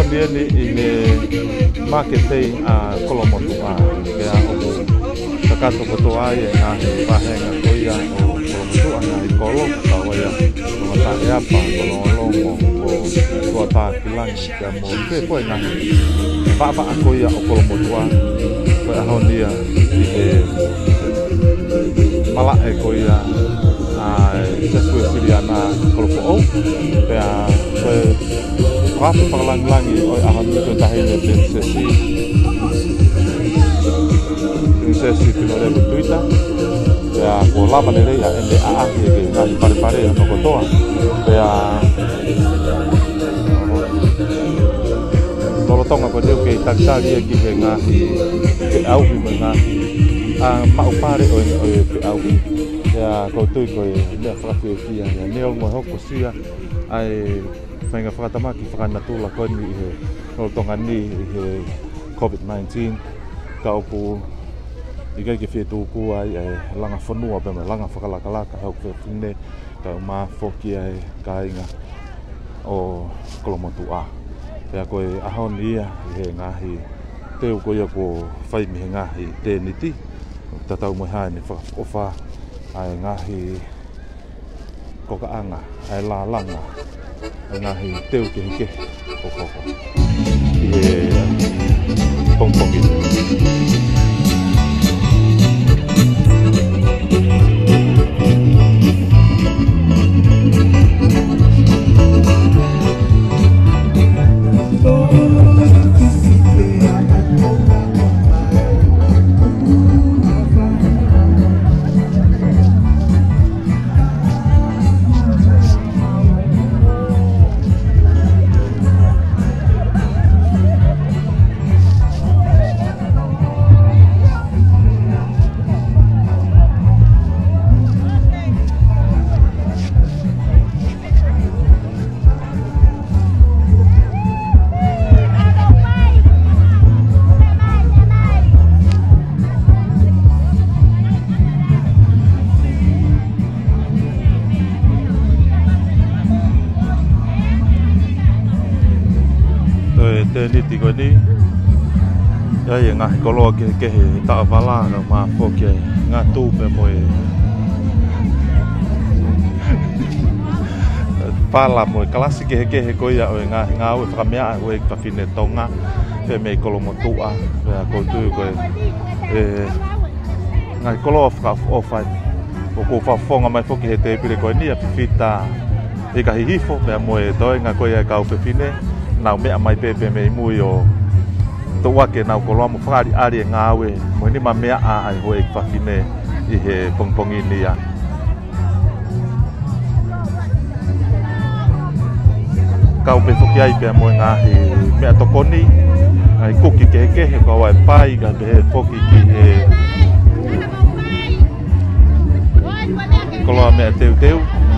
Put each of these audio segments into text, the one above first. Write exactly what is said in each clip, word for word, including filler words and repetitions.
ahondia ni i le maketei a kolomotu a ke a o takato kotoa e nga pahenga koia o kolomotu a nga i kolo kawaia o ta e apa kolongo o tua ta kilangi ke mo ke po nga pa pa koia o kolomotu a ko ahondia i le mala e koia a Jesu Filiana kolopo pe a pe Rapi panglang-langi oi aham itu tahile ben sesi sesi pinore betuita ya ko lava nere ya ende a a ke ngali pare pare no kotoa ya lolo tonga ko deu ke taksali ki ke ngahi ke au bi ngahi a mau pare oi oi ke au ya ko tui ko le frafi kia ya neo mo hoko sia ai Menga whakatamaki whakanatula koni i he tonga ni i he COVID nineteen ka opu i kai ke whetūku ai e langa whanua pe me langa whakalakalaka hau kwe whine ka mā whoki ai ka inga o kolomotu a pea koe ahoni ia i he ngahi teu ko ia ko whaimi he ngahi tēniti tatau mo hae ni whakaofa ai ngahi kokaanga ai la langa ngahi teu ke ke o koko i he pongpongi Niti ko ni ya ye nga kolo ke ke ta vala no ma foke nga tu pe mo e pala mo klasi ke ke ko ya o nga nga o fra mea o e fa fine tonga pe me kolo mo tu a ya ko tu ko e nga kolo fra o fa o ko fa fonga mai foke he te pile ko ni a fita e ka hifo pe mo e to nga ko ya ka o pe fine nau mea mai pepe me mui o toa ke nau koloa mo whakari ari e ngāwe mo ni ma mea a ai hoe i whawhine i he pongpongi ni a. Kau pe whuki ai pia mo ngāhi mea tokoni ai kuki ke kehe kau ai pai ka pe he whuki ki he koloa mea teu teu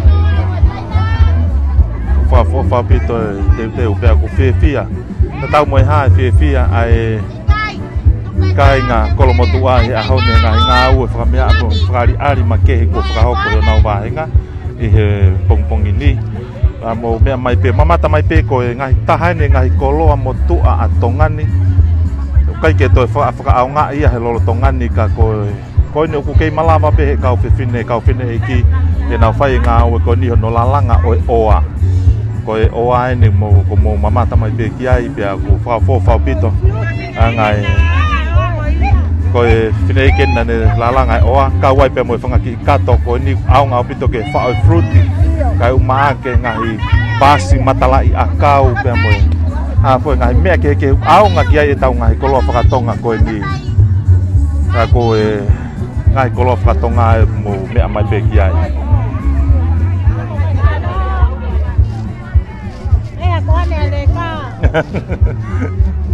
fa fa fa pito te te upea ko fefia ta tau mo ha fefia ai kai nga kolomotu ai a hone nga nga u fa mea ko frari ari make ko fra hoko yo na ba nga i he pongpongi ni mo mea mai pe mamata mai pe ko nga ta hane nga kolo mo tu a tongani kai ke to fa fa au nga ia he lolo tongani ka ko ko ni ku ke malava pe ka fefine ka fine ki e na fai nga u ko ni no lalanga o oa ko e oa ni mo ko mo mamata mai pe ki ai pe ko fa fo fa pito angai ko e fine ken na ne lalanga oa ka wai pe mo fanga ki kato ko ni au nga pito ke fa fruity ka u ma ke ngai basi matala i akau pe mo a fo ngai me ke ke au nga ki ai tau ngai ko lo fa tonga ko ni ka ko e ngai ko lo fa tonga mo me mai pe ki ai Con này này con